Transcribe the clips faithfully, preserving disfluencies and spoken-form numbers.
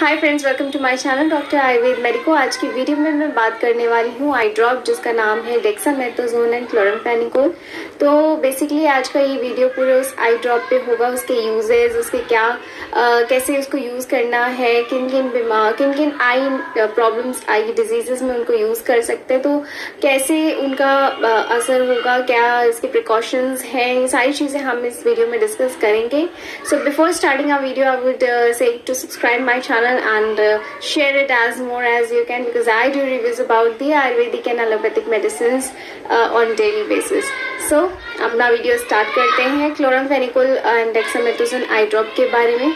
Hi friends, welcome to my channel doctor Ayurveda medico. आज की video में मैं बात करने वाली हूँ आई ड्रॉप जिसका नाम है डेक्सामेथासोन एंड क्लोरामफेनिकोल। तो बेसिकली आज का ये वीडियो पूरे उस आई ड्रॉप पे होगा, उसके यूजेस, उसके क्या आ, कैसे उसको यूज़ करना है, किन किन बीमार किन किन आई प्रॉब्लम्स, आई डिजीजेस में उनको यूज़ कर सकते हैं, तो कैसे उनका आ, असर होगा, क्या इसके प्रिकॉशंस हैं, ये सारी चीज़ें हम इस वीडियो में डिस्कस करेंगे। So before starting our video I would say to subscribe my channel and uh, share it as more as you can, because I do reviews about the Ayurvedic and allopathic medicines uh, on daily basis. So अपना video start करते हैं chloramphenicol and dexamethasone eye drop के बारे में।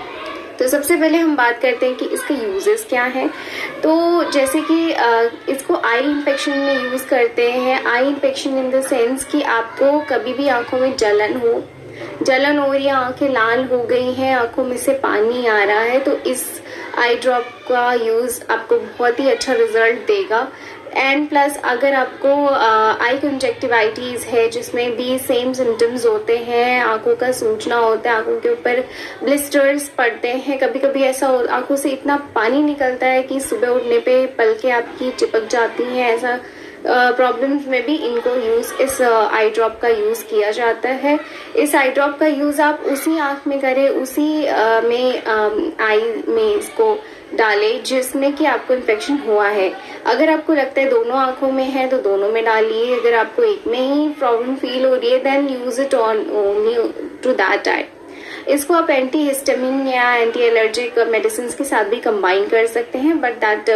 तो सबसे पहले हम बात करते हैं कि इसके यूजेस क्या हैं। तो जैसे कि आ, इसको आई इन्फेक्शन में यूज़ करते हैं। Eye infection in the sense कि आपको कभी भी आंखों में जलन हो जलन हो रही है, आंखें लाल हो गई हैं, आंखों में से पानी आ रहा है, तो इस आई ड्रॉप का यूज़ आपको बहुत ही अच्छा रिजल्ट देगा। एंड प्लस अगर आपको आई कंजक्टिवाइटिस है जिसमें भी सेम सिम्टम्स होते हैं, आंखों का सूजना होता है, आंखों के ऊपर ब्लिस्टर्स पड़ते हैं, कभी कभी ऐसा आंखों से इतना पानी निकलता है कि सुबह उठने पे पलकें आपकी चिपक जाती हैं, ऐसा प्रॉब्लम्स uh, में भी इनको यूज इस आई uh, ड्रॉप का यूज किया जाता है। इस आई ड्रॉप का यूज आप उसी आंख में करें, उसी uh, में आई um, में इसको डालें जिसमें कि आपको इन्फेक्शन हुआ है। अगर आपको लगता है दोनों आंखों में है तो दोनों में डालिए। अगर आपको एक में ही प्रॉब्लम फील हो रही है then use it on only to that eye. इसको आप एंटी हिस्टामिन या एंटी एलर्जिक मेडिसिन के साथ भी कंबाइन कर सकते हैं, but that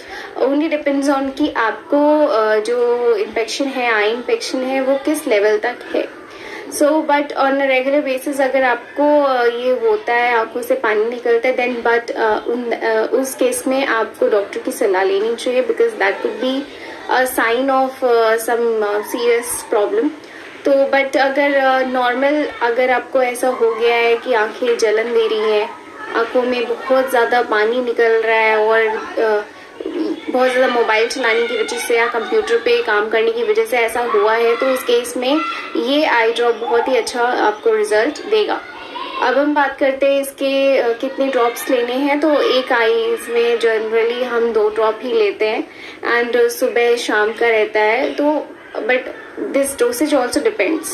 only depends on कि आपको uh, जो इन्फेक्शन है, आई इन्फेक्शन है, वो किस लेवल तक है। So but on regular basis अगर आपको uh, ये होता है, आंखों से पानी निकलता है, देन बट uh, उस केस में आपको डॉक्टर की सलाह लेनी चाहिए, because that could be a sign of some serious problem. तो बट अगर नॉर्मल uh, अगर आपको ऐसा हो गया है कि आंखें जलन दे रही हैं, आंखों में बहुत ज़्यादा पानी निकल रहा है और uh, बहुत ज़्यादा मोबाइल चलाने की वजह से या कंप्यूटर पे काम करने की वजह से ऐसा हुआ है, तो उस केस में ये आई ड्रॉप बहुत ही अच्छा आपको रिजल्ट देगा। अब हम बात करते हैं इसके uh, कितने ड्रॉप्स लेने हैं। तो एक आईज में जनरली हम दो ड्रॉप ही लेते हैं एंड uh, सुबह शाम का रहता है, तो but this dosage also depends.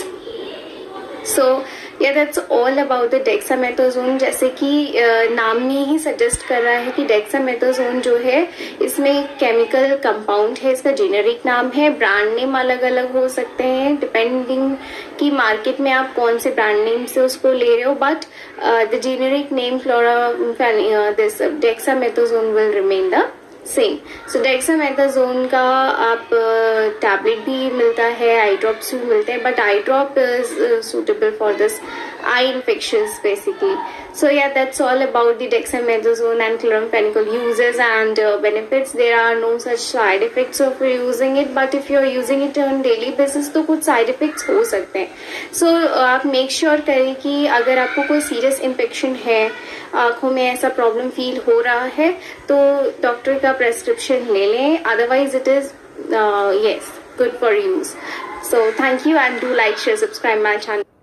So yeah, that's all about the dexamethasone. जैसे कि नाम में ही सजेस्ट कर रहा है कि डेक्सामेथासोन जो है इसमें केमिकल कंपाउंड है, इसका जेनेरिक नाम है। ब्रांड नेम अलग अलग हो सकते हैं डिपेंडिंग कि मार्केट में आप कौन से ब्रांड नेम से उसको ले रहे हो, but the generic name flora this dexamethasone will remain the same. So dexamethasone का आप टैबलेट uh, भी मिलता है, आई ड्रॉप्स भी मिलते हैं, but eye drop is suitable for this eye infections basically. So yeah, that's all about the dexamethasone and chloramphenicol uses and uh, benefits. There are no such side effects of using it, but if you are using it on daily basis तो कुछ side effects हो सकते हैं। So uh, आप make sure करें कि अगर आपको कोई serious infection है, आँखों में ऐसा प्रॉब्लम फील हो रहा है, तो डॉक्टर का प्रेस्क्रिप्शन ले लें, otherwise it is yes good for use. So thank you and do like, share, subscribe my channel.